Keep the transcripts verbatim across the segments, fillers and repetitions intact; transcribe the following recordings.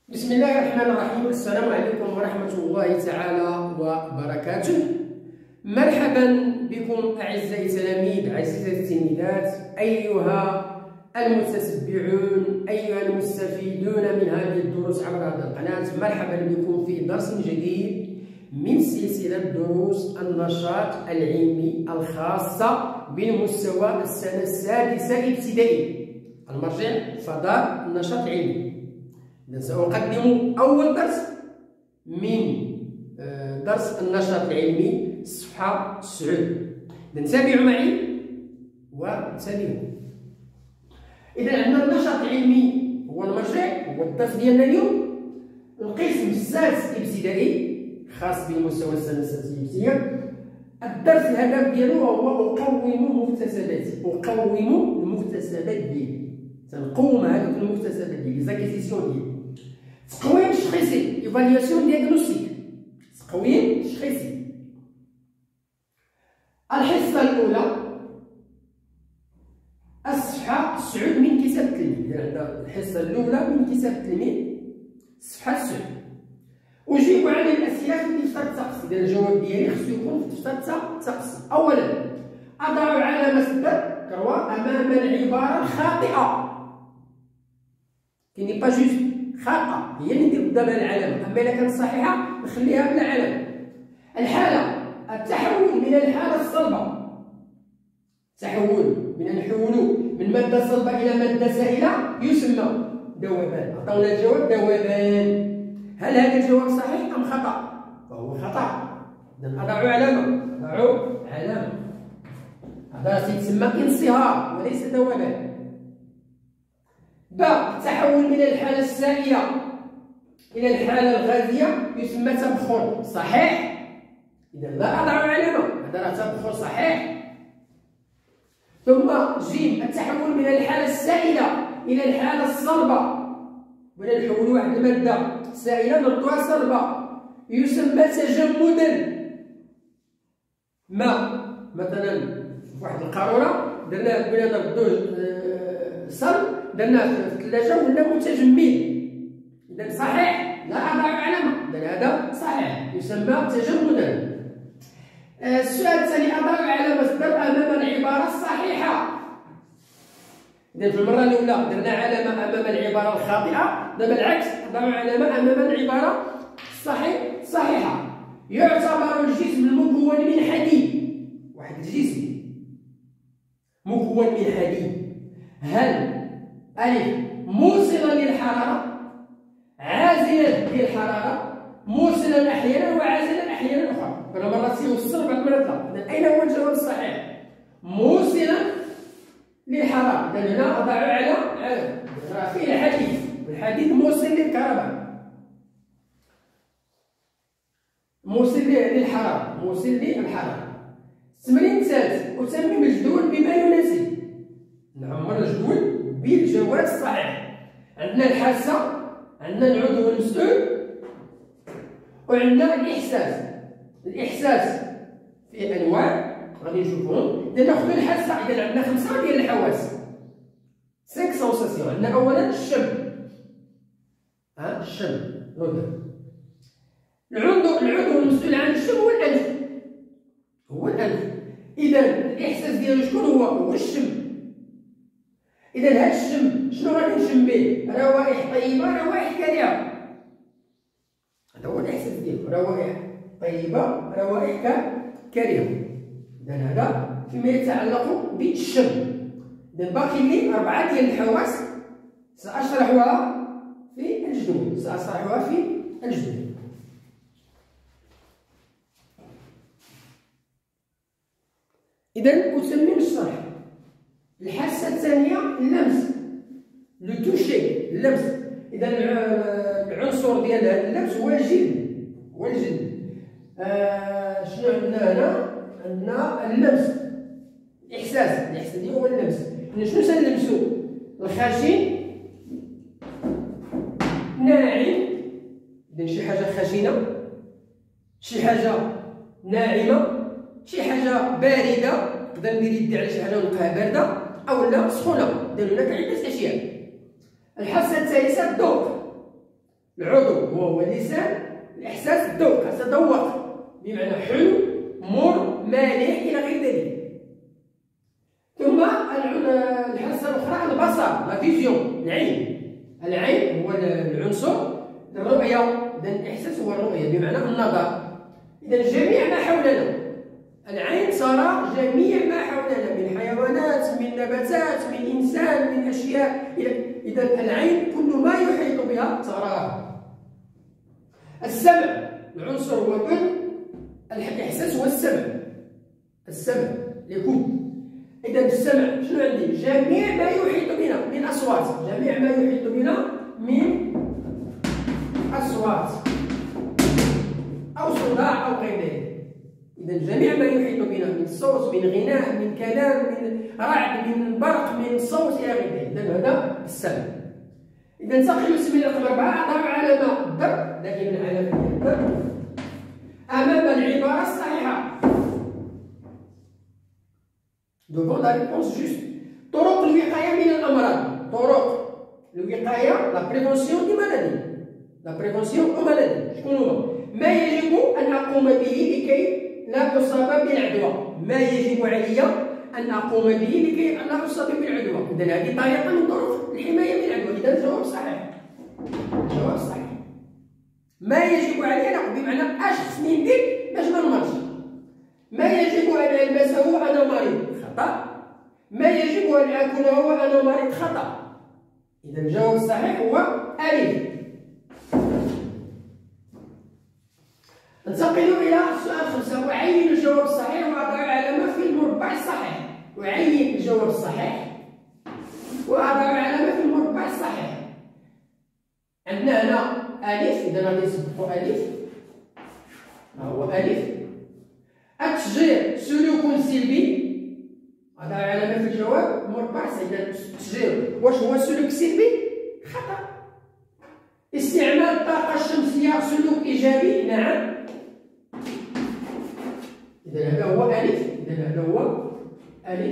بسم الله الرحمن الرحيم. السلام عليكم ورحمة الله تعالى وبركاته. مرحبا بكم أعزائي التلاميذ، عزيزاتي التلميذات، أيها المتتبعون، أيها المستفيدون من هذه الدروس عبر هذه القناة. مرحبا بكم في درس جديد من سلسلة دروس النشاط العلمي الخاصة بالمستوى السنة السادسة ابتدائي، المرجع فضاء النشاط العلمي. إذا سأقدم أول درس من درس النشاط العلمي الصفحة تسعود. إذا تابعوا معي وانتبهوا. إذا عندنا النشاط العلمي هو المرجع، هو الدرس ديالنا اليوم. القسم السادس ابتدائي خاص بمستوى السنة السادسة ابتدائية. الدرس الهدف ديالو هو أقوم مكتسباتي، أقوم المكتسبات ديالي، تنقوم هذوك المكتسبات ديالي، زاكيزيسيون ديالي. تقويم تشخيصي، ايفالياسيون دياغنوستيك، تقويم تشخيصي. الحصة الأولى الصفحة تسعود من كتاب التلميذ. يعني عندنا الحصة الأولى من كتاب التلميذ الصفحة تسعود. أجيب على الأسئلة في دفتر التقصي. إذا الجواب ديالي خصو يكون في دفتر التقصي. أولا، أضع علامة الضرب أمام العبارة الخاطئة. كي ني با جوست خاطئة هي اللي ندير قدامها العلامة، أما إلا كانت صحيحة نخليها بلا علامة. الحالة التحول من الحالة الصلبة، التحول من نحولو من مادة صلبة إلى مادة سائلة يسمى ذوبان. عطاونا الجواب ذوبان. هل هذا الجواب صحيح أم خطأ؟ فهو خطأ. إذا أضع علامة، أضع علامة. هذا يتسمى انصهار وليس ذوبان. باء التحول من الحالة السائلة إلى الحالة الغازية يسمى تبخر، صحيح؟ إذا لا أضع علامة، هذا راه تبخر صحيح. ثم جيم التحول من الحالة السائلة إلى الحالة الصلبة، بغينا نحولوا واحد المادة سائلة نردوها صلبة يسمى تجمدا. ماء مثلا في واحد القارورة درناه بغينا نردوه صلب، درناه في الثلاجة ولا متجمد. إذا صحيح، لا أضع علامة، إذا هذا صحيح يسمى تجمدا. السؤال الثاني، أضع علامة الضرب أمام العبارة الصحيحة. إذا في المرة الأولى درنا علامة أمام العبارة الخاطئة، دابا العكس، أضع علامة أمام العبارة الصحيح الصحيحة. يعتبر الجسم المكون من حديد، واحد الجسم مكون من حديد، هل ألف موصلا للحرارة، عازلا للحرارة، موصلا أحيانا وعازلا أحيانا أخرى. كل مرة سيوصل بعض المرات لا. إذا أين هو الجواب الصحيح؟ موصلا للحرارة. إذا هنا أضع على علامة، راه فيه الحديد، والحديد موصل للكهرباء، موصل للحرارة، موصل للحرارة. التمرين الثالث، أتمم الجدول بما يناسب. نعمر الجدول بالجواب الصحيح. عندنا الحاسة، عندنا العضو المسؤول، وعندنا الإحساس. الإحساس في أنواع غادي نشوفهم. إذا ناخذ الحاسة، إذا عندنا خمسة ديال الحواس، سينك سونساسيون. عندنا أولا الشم، ها الشم نودر. العضو العضو المسؤول عن الشم هو الأنف، هو الأنف. إذا الإحساس ديالو شكون هو؟ هو الشم. إذا هذا الشم شنو غادي نشم به؟ روائح طيبة، روائح كريهة. هذا هو الإحساس ديالو، روائح طيبة، روائح كريهة. إذا هذا فيما يتعلق بالشم. إذا باقي لي أربعة ديال الحواس سأشرحها في الجدول، سأشرحها في الجدول. إذا أتمم الشرح. الحاسة الثانية اللمس، لو توشي، اللمس. إذا العنصر ديال هذا اللمس هو الجلد، هو الجلد. آه شنو عندنا هنا؟ عندنا اللمس، الإحساس، الإحساس ديالو هو اللمس. شنو سنلمسو؟ الخشن، ناعم. إذا شي حاجة خشنة، شي حاجة ناعمة، شي حاجة باردة. نقدر ندير يدي على شي حاجة ونلقاها باردة أو لا سخونة. إذا هناك عدة أشياء. الحاسة الثالثة الذوق. العضو هو هو اللسان. الإحساس الذوق، أتذوق بمعنى حلو، مر، مالح إلى غير ذلك. ثم الحاسة الأخرى البصر، لا فيزيون، العين. العين هو العنصر الرؤية، إذا الإحساس هو الرؤية بمعنى النظر. إذا جميع ما حولنا، العين ترى جميع ما حولنا من حيوانات، من نباتات، من إنسان، من أشياء. إذا العين كل ما يحيط بها تراه. السمع، العنصر هو الأذن، الإحساس هو السمع. السمع لكل. إذا السمع شنو عندي؟ جميع ما يحيط بنا من أصوات، جميع ما يحيط بنا من أصوات أو صداع أو غير ذلك. إذا جميع ما يحيط بنا من صوت، من غناء، من كلام، من رعد، من برق، من صوت إلى غير ذلك. إذا هذا السمع. إذا انتقل للسمع رقم أربعة، أضع علامة الضرب، لكن العلامة الضرب أمام العبارة الصحيحة. devant la réponse juste. طرق الوقاية من الأمراض. طرق الوقاية، لا بريفونسيون دي مالادي. لا بريفونسيون أو مالادي. شكون هو؟ ما يجب أن أقوم به لكي لا أصاب بالعدوى. ما يجب علي أن أقوم به لكي لا أصاب بالعدوى. إذا هذه طريقة من طرق الحماية من العدوى. إذا الجواب صحيح. الجواب صحيح. ما يجب علي أن أقوم بمعنى أش خصني ندير باش ما نمرضش. ما يجب أن ألبسه وأنا مريض، خطأ. ما يجب أن آكله وأنا مريض، خطأ. إذا الجواب الصحيح هو ألف. ننتقل إلى السؤال خمسة. أعين الجواب الصحيح وأضع علامة في المربع الصحيح. أعين الجواب الصحيح وأضع علامة في المربع الصحيح. عندنا هنا ألف، إذا غادي نصبحو ألف. ها هو ألف. التشجير سلوك سلبي، هذا علامة في الجواب مربع. إذا التشجير واش هو سلوك سلبي؟ خطأ. استعمال الطاقة الشمسية سلوك إيجابي، نعم. إذا هذا هو ألف. إذا هذا هو ألف.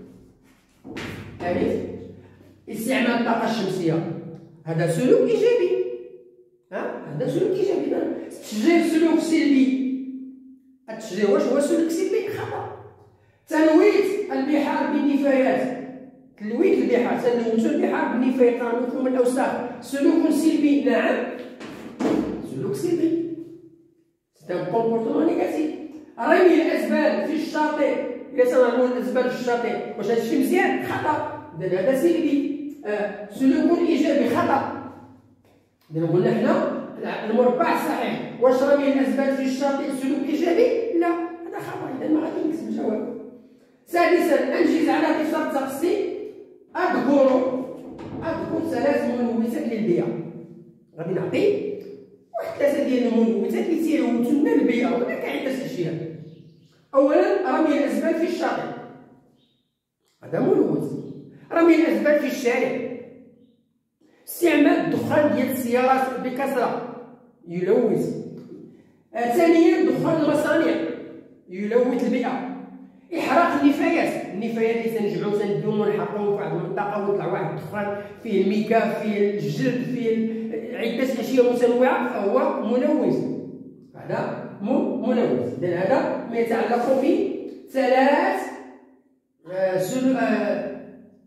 ألف. استعمال الطاقة الشمسية هذا سلوك إيجابي. ها؟ هذا سلوك إيجابي. التشجير سلوك سلبي. التشجير واش هو سلوك سلبي؟ خطأ. تلويث البحار بالنفايات. تلويث البحار، تلوث البحار بالنفايات ثم الأوساخ سلوك سلبي، نعم. سلوك سلبي. سي ان كومبورتمون نيجاتيف. رمي الأزبال في الشاطئ، إلا تنرموا الأزبال في الشاطئ واش هذا الشيء مزيان؟ خطأ. إذا هذا سلبي. آه. سلوك إيجابي، خطأ. إذا قلنا حنا المربع صحيح. واش رمي الأزبال في الشاطئ سلوك إيجابي؟ لا، هذا خطأ. إذا ما غادي نكتب الجواب. سادسا، أنجز على اختصار تقسيم. أذكر أذكر ثلاث منوتات للبيئة. غادي نعطي واحد ثلاثة ديال المنوتات اللي تيلوثوا لنا البيئة، وهناك عدة أشياء. أولا رمي الأزبال في الشاطئ، هذا ملوث. رمي الأزبال في الشارع. استعمال الدخان ديال السيارات بكثرة يلوث. ثانيا دخان المصانع يلوث البيئة. إحراق النفايات، النفايات اللي تنجمعو تندو ونحرقوهم في واحد المنطقة ويطلع واحد الدخان فيه الميكا، فيه الجلد، فيه عدة أشياء متنوعة، فهو ملوث. هذا ملوث. إذا هذا ما يتعلق بثلاث آه سلو آه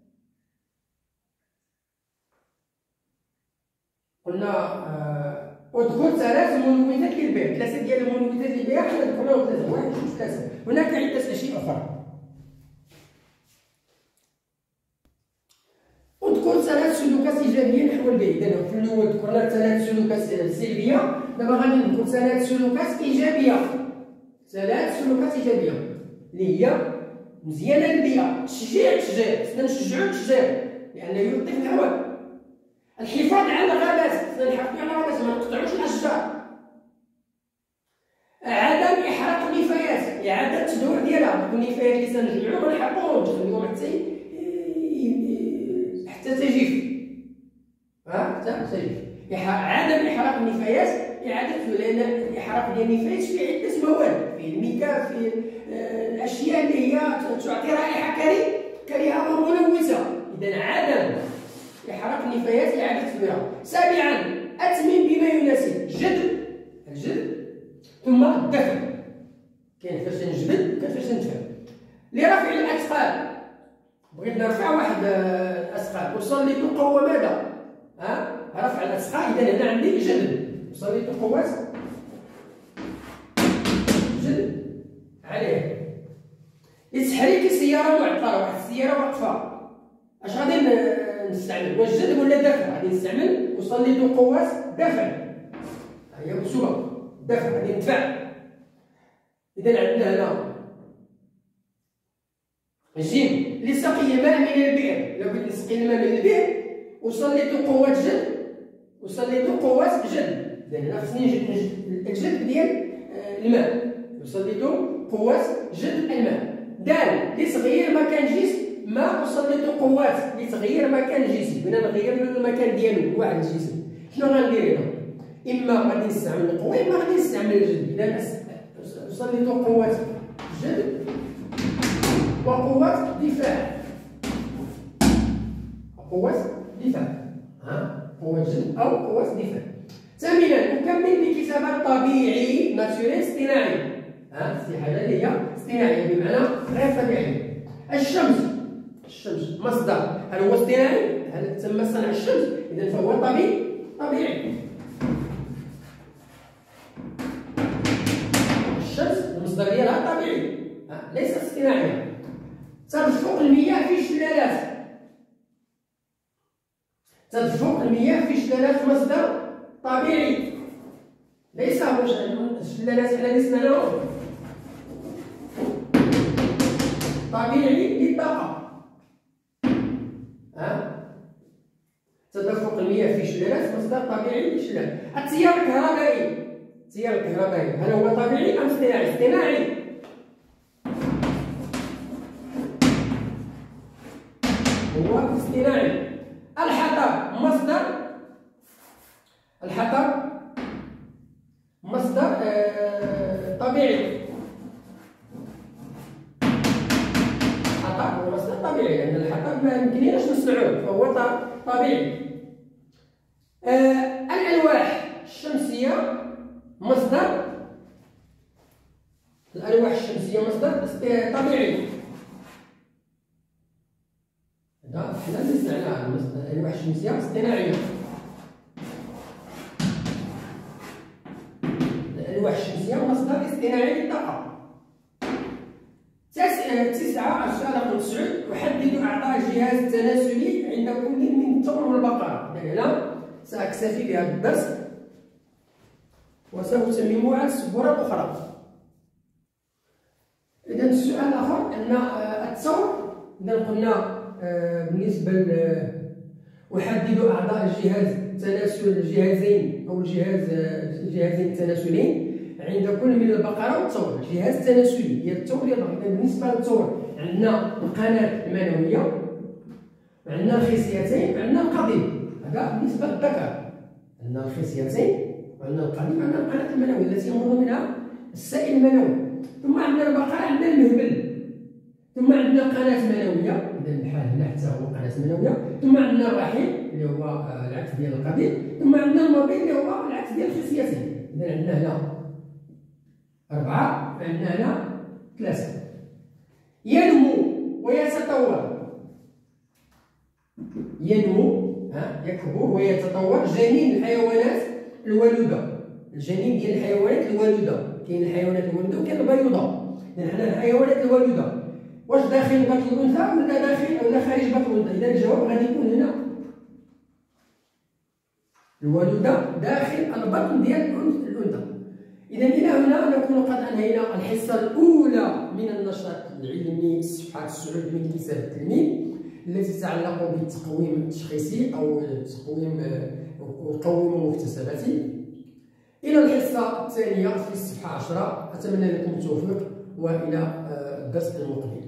قلنا آه اذكر ثلاث منوتات للبيئة. ثلاثة ديال المنوتات للبيئة حنا ذكرناهم ثلاثة، واحد جوج ثلاثة. هناك عدة أشياء أخرى. اذكر ثلاث سلوكات إيجابية نحو البيئة. إذا في الأول ذكرنا ثلاث سلوكات سلبية، دابا غادي نذكر ثلاث سلوكات إيجابية. ثلاث سلوكات إيجابية اللي هي مزيانة للبيئة. تشجيع التشجير، خصنا نشجعو التشجير لأنه يلطف الهواء. الحفاظ على الغابات، خصنا نحافظو على الغابات، ما نقطعوش الأشجار. عدم إحراق النفايات، إعادة التدوير ديالها. النفايات اللي تنجمعو ما نحرقوهمش، نخليوهم حتى حتى تجف. ها حتى تجف. عدم إحراق النفايات، إعادة، لأن الإحراق ديال النفايات فيه عدة مواد، فيه الميكا، فيه الأشياء اللي هي تعطي رائحة كريهة وملوثة. إذا عدم إحراق النفايات إعادة تدويرها. سابعا أتمم بما يناسب الجذب الجذب ثم الدفع. كاين فاش نجبد كاين فاش ندفع. لرفع الأثقال بغيت نرفع واحد الأثقال أسلط قوة ماذا؟ ها رفع الأثقال. إذا هنا عندي جذب أسلط قوة جذب عليه. لتحريك السيارة معطلة، واحد السيارة واقفة، اش غادي نستعمل؟ واش جذب ولا دفع؟ غادي نستعمل أسلط قوة دفع. هي مكتوبة دفع، غادي ندفع. إذا عندنا هنا جيم لسقي الماء من البئر. لو بغيت نسقي الماء من البئر أسلط قوة جذب أسلط قوة جذب. إذا هنا خصني نجد الجذب ديال الماء، أسلط قوة جذب الماء. دال لتغيير مكان جسم ما أسلط قوات لتغيير مكان الجسم. بغينا نغير المكان ديالو واحد الجسم، شنو غندير هنا؟ إما غادي نستعمل القوة إما غادي نستعمل الجذب. إذا أسلط قوة جذب وقوة دفاع. قوة دفاع ها قوة جذب أو قوة دفاع. ثامنا نكمل بكتابة طبيعي ناتوريل اصطناعي. ها شي حاجة اللي هي اصطناعية بمعنى غير طبيعية. الشمس الشمس مصدر، هل هو اصطناعي؟ هل تم صنع الشمس؟ إذا فهو طبيعي طبيعي. الشمس المصدر ديالها طبيعي ليس اصطناعيا. تدفق المياه في الشلالات. تدفق المياه في الشلالات مصدر طبيعي ليس هو الشلالات حنا سمعناهم طبيعي للطاقة. ها تدفق المياه في الشلالات مصدر طبيعي للشلال. التيار الكهربائي التيار الكهربائي هل هو طبيعي أم اصطناعي؟ اصطناعي. هو اصطناعي. الحطب مصدر الحطب مصدر آه طبيعي. الحطب هو مصدر طبيعي لأن الحطب ما يمكنناش نصنعوه فهو طبيعي. آه الألواح الشمسية مصدر الألواح الشمسية مصدر طبيعي. هذا حنا اللي صنعناه. الألواح الشمسية اصطناعية. الألواح الشمسية مصدر اصطناعي للطاقة. تسعة السؤال رقم تسعود أحدد أعضاء الجهاز التناسلي عند كل من الثور والبقرة. هنا سأكتفي بهذا الدرس وسأتممه على السبورة الأخرى. إذا السؤال الآخر أن الثور إذا قلنا بالنسبة ل أحدد أعضاء الجهاز التناسل الجهازين أو الجهاز الجهازين التناسليين عند كل من البقرة والثور. الجهاز التناسلي هي الثور هي البقرة. بالنسبة للثور عندنا القناة المنوية وعندنا الخصيتين وعندنا القضيب. هذا بالنسبة للذكر. عندنا الخصيتين وعندنا القضيب وعندنا القناة المنوية التي يمر منها السائل المنوي. ثم عندنا البقرة عندنا المهبل. ثم عندنا القناة المنوية. إذا الحال هنا حتى هو قناة منوية. ثم عندنا الرحم اللي هو العكس ديال القضيب. ثم عندنا المبيض اللي هو العكس ديال الخصيتين. إذا عندنا هنا أربعة وعندنا هنا ثلاثة. ينمو ويتطور. ينمو ها يكبر ويتطور جنين الحيوانات الولودة. الجنين ديال الحيوانات الولودة. كاين الحيوانات الولودة وكاين البيضاء. إذا حنا الحيوانات الولودة واش داخل بطن الأنثى ولا داخل ولا خارج بطن الأنثى؟ إذا الجواب غادي يكون هنا الولودة داخل البطن ديال الأنثى. إذا إلى هنا نكون قد أنهينا الحصة الأولى من النشاط العلمي الصفحة السعود من كتاب التلميذ التي تتعلق بالتقويم التشخيصي أو التقويم وقوم مكتسباتي. إلى الحصة الثانية في الصفحة عشرة. أتمنى لكم التوفيق وإلى الدرس المقبل.